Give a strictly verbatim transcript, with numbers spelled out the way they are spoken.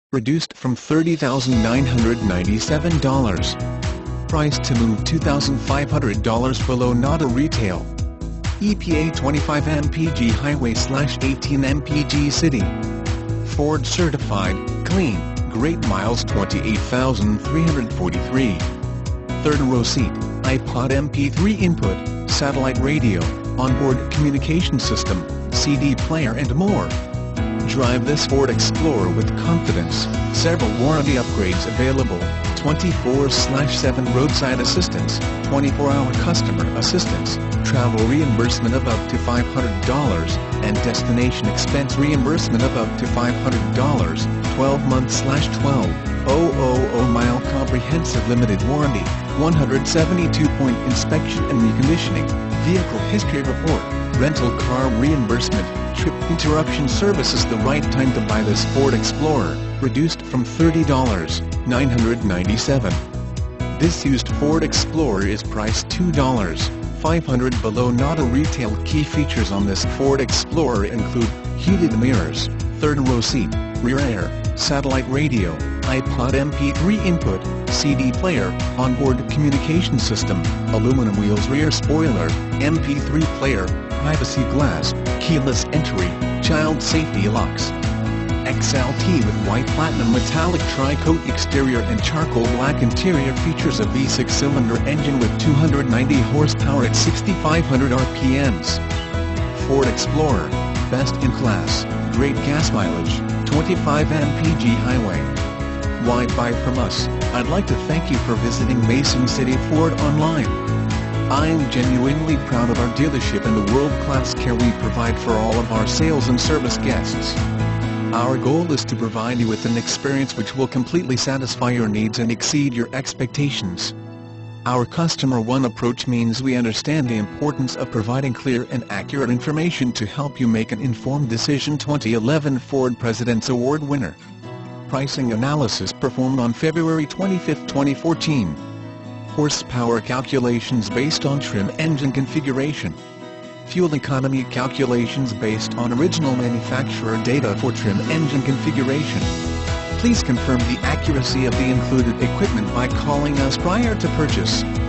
reduced from thirty thousand nine hundred ninety-seven dollars. Price to move two thousand five hundred dollars below N A D A retail. E P A twenty-five M P G highway slash eighteen M P G city. Ford certified, clean, great miles twenty-eight thousand three hundred forty-three. Third row seat, iPod M P three input, satellite radio, onboard communication system, C D player and more. Drive this Ford Explorer with confidence. Several warranty upgrades available: twenty-four seven roadside assistance, twenty-four hour customer assistance, travel reimbursement of up to five hundred dollars, and destination expense reimbursement of up to five hundred dollars, twelve month twelve thousand mile comprehensive limited warranty, one hundred seventy-two point inspection and reconditioning, vehicle history report, rental car reimbursement, trip interruption service. Is the right time to buy this Ford Explorer, reduced from thirty thousand nine hundred ninety-seven dollars. This used Ford Explorer is priced two thousand five hundred dollars below N A D A retail. Key features on this Ford Explorer include heated mirrors, third row seat, rear air, satellite radio, iPod M P three input, C D player, onboard communication system, aluminum wheels, rear spoiler, M P three player, privacy glass, keyless entry, child safety locks. X L T with white platinum metallic tri-coat exterior and charcoal black interior. Features a V six cylinder engine with two hundred ninety horsepower at sixty-five hundred R P Ms. Ford Explorer, best in class, great gas mileage, twenty-five M P G highway. Why buy from us? I'd like to thank you for visiting Mason City Ford online. I am genuinely proud of our dealership and the world-class care we provide for all of our sales and service guests. Our goal is to provide you with an experience which will completely satisfy your needs and exceed your expectations. Our Customer One approach means we understand the importance of providing clear and accurate information to help you make an informed decision. twenty eleven Ford President's Award winner. Pricing analysis performed on February twenty-fifth, twenty fourteen. Horsepower calculations based on trim engine configuration. Fuel economy calculations based on original manufacturer data for trim engine configuration. Please confirm the accuracy of the included equipment by calling us prior to purchase.